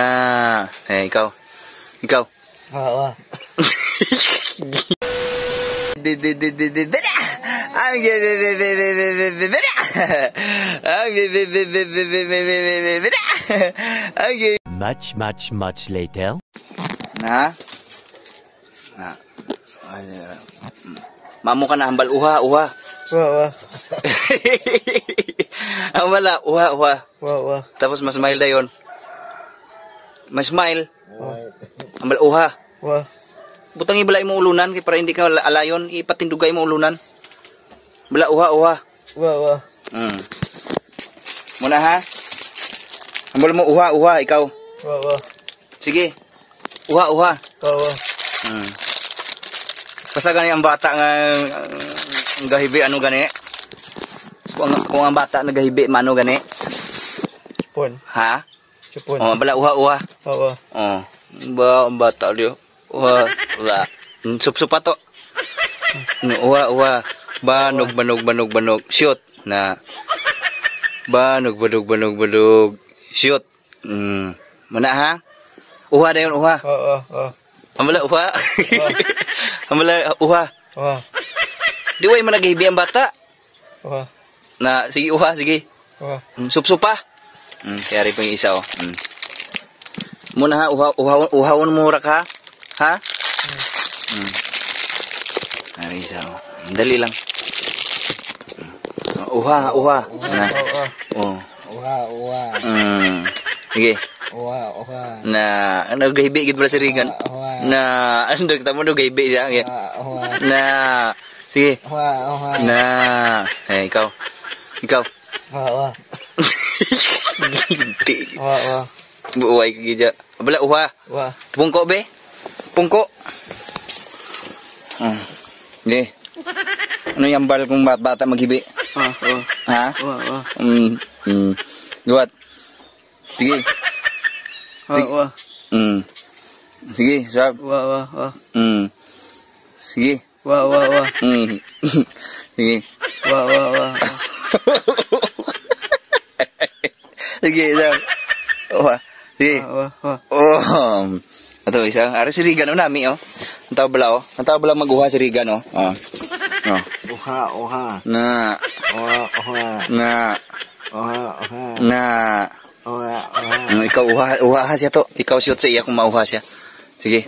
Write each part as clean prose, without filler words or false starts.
Ikaw. Ikaw. Oo. Much later. Na. Mamo ka na hambal uha. Wah. Hambal uha. Wah. Tapos mas smile dayon. Mas smile. Hambal uha. Wah. Butang ibalay mo ulunan kay para hindi ka alayon, ipatindugay mo ulunan. Bala uha. Wah. Muna ha. Hambal mo uha ikaw. Wah. Sige. Uha. Wah. Basta gani ang bata nga gahibi ano gani? Kung ang bata nagahibi mano gani? Pun. Ha? Sipun. Oh, bala uha. Oo. Oh. Ba ang bata dia. Uha. Sup-sup to. Uha. Banog. Shoot. Na. Banog. Shoot. Muna ha? Uha dayon uha. Oo. Amala uha. Amala uha. Wah. Di way man nagahibi ang bata. Wah. Na sige uha, sige. Wah. Sup-sup pa. Kaya rin pa yung isa oh. Muna ha, uhawon mo rak ha. Ha? Ay isa oh. Dali lang. Uha. Na. Oh. Wah. Sige. Wah. Na nagahibi gid pala si Regan. Na ano kita mo gahibi siya. Okay. Na sige. Wah. Na ikaw. Wah. Ginti. Wah. Buuay ka gidya. Abala uha. Wah. Pungko be. Pungko. Di. Ano yung bal kung bata maghibi? Ha? Wah. Luwat. Sige. Wah. Sige, sab. Wah. Sige. Wah. Sige. Wah. Sige, sab. Sige. Wah. Ato isa. Ari si Regan nami oh. Ang tao bala maguha si Regan oh. Uha. Na. Ikaw uha siya to. Ikaw shoot sa iya kung mauha siya. Sige.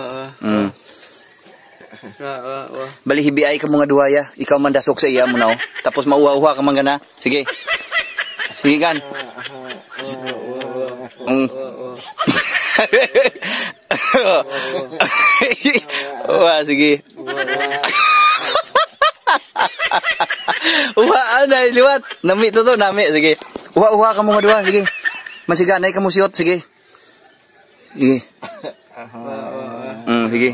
Bali hibi ay ka mga duwaya. Ikaw man dasok sa iya mo na oh. Tapos mauha ka man gana. Sige. Sige kan. Sige. Anay liwat. Nami to. Sige. Uha ka mga duwa. Sige. Masiganay ka mo siyot. Sige. Sige. Sige.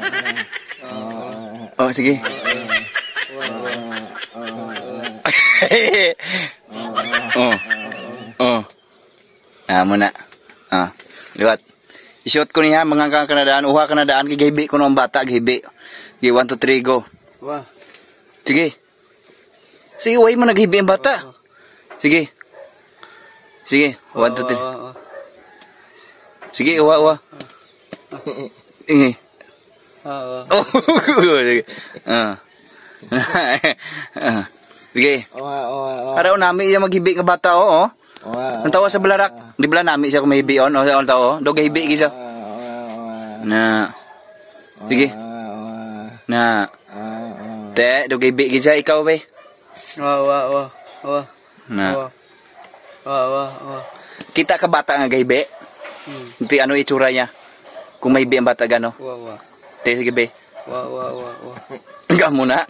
Oh, sige. Muna. Liwat. Isuot ko niya mga kanadaan. Uha kanadaan. Gihibi ko ng bata. Gihibi. 1, 2, 3, go. Wah. Sige. Sige, way mo naghibi ang bata. Sige. 1, 2, 3. Sige, uha. Sige. Sige. Sige. Araw nami yung maghibi nga bata, oo. Ang tawa sa balarak. Di bala nami siya kung mahibi on. O, ang tawa, do gahibi gisa. Na. Sige. Na. Te, do gahibi gisa, ikaw, be. Wah. Na. Kita ka bata nga gahibi? Hindi ano itsura niya? Kung mahibi ang bata gano? Wah. Te, sige, be. Wah. Enggak muna.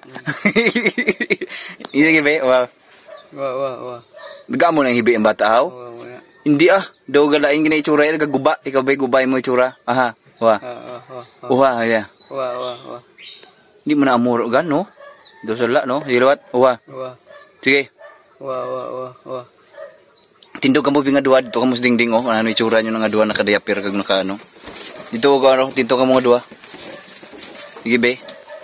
Sige, be. Wah. Enggak mo nang hibi ang bata, haw? Hindi daw galain gina itsura yan, gaguba. Ikaw ba gubay mo itsura? Aha, wah. Uha, ya. Wah. Hindi mo na amuro gan, no? Daw sala, no? Hilawat, uha. Sige. Wah. Tindog ka mo nga duwa, dito ka mo sa dingding, oh. Ano itsura nyo nga duwa, nakadayapir kag naka, ano? Dito ka mo nga duwa. Sige, be.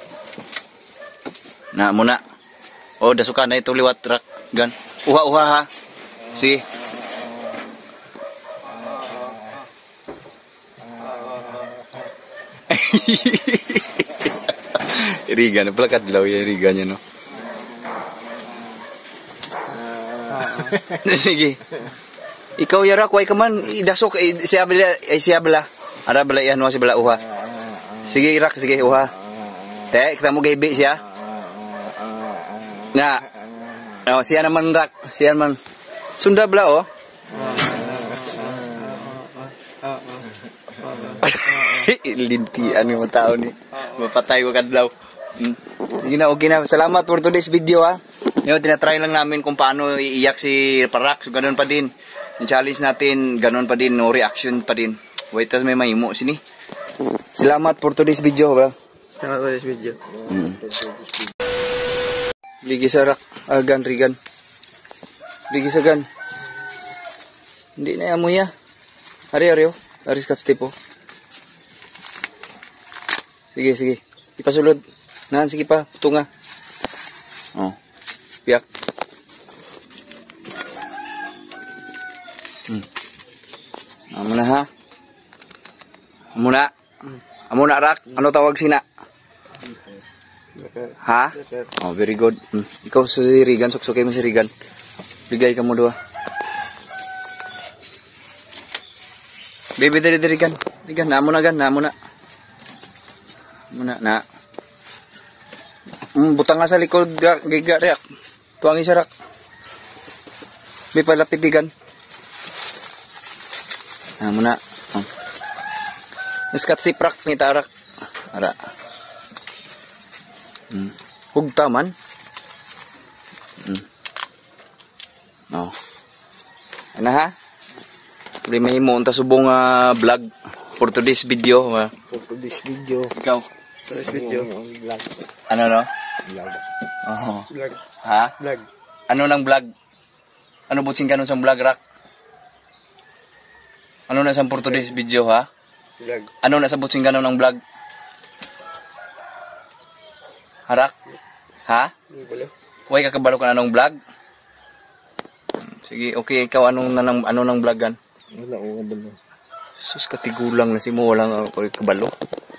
Na, muna. Oh, dasukan na ito liwat, rak, gan. Uha, ha. Sige. Irigan, pala kadlaw ya irigan niya, no? Sige. Ikaw yara, kuhay ka man, idasok, siya bala. Ara bala yan, si bala uha. Sige, Irak, sige, uha. Te, kita mo gahibi siya. Na, siya naman, Rak, siya naman. Sunda bala, oh. Lintian yung mga tao ni. Mapatay ko kadlaw. Sige na, okay na. Salamat for today's video, ha. Yung tinatry lang namin kung paano iiyak si Parak. So, ganun pa din. Yung challenge natin, ganun pa din. No reaction pa din. Wait, tas may mahimo. Sini. Salamat for today's video, bro. Salamat for today's video. Ligi sa rak. Gan, Rigan. Ligi sa gan. Hindi na yamoy ya. Ari, oh. Aris kat step, oh. Sige, sige. Ipasulod. Nahan, sige pa. Tunga. Oh. Piyak. Amo na, ha? Amo na. Amo na, Rak. Ano tawag sina? Ha? Oh, very good. Ikaw si Rigan. Suksukay mo si Rigan. Bigay ka mo doa. Baby, dari Rigan. Rigan, namo na gan. Namo na. Muna na. Butang nga sa likod giga reak. Tuwangi sa rak. May palapit digan. Muna. Niskat si prak ni tarak. Ara. Hugta man. Oh. Ano ha? May mo unta subong vlog for today's video. For today's video. Ikaw. Today's video. Vlog. Ano no? Vlog. Oh. Vlog. Ha? Vlog. Ano nang vlog? Ano butsing kanon sa vlog, Rak? Ano na sa for today's video, ha? Vlog. Ano na sa butsing kanon ng vlog? Harak? Ha? Huwag ka kabalo ka na ng vlog? Sige, okay, ikaw ano nang vlogan? Wala ko kabalo. Sus, katigulang na si mo, walang kabalo.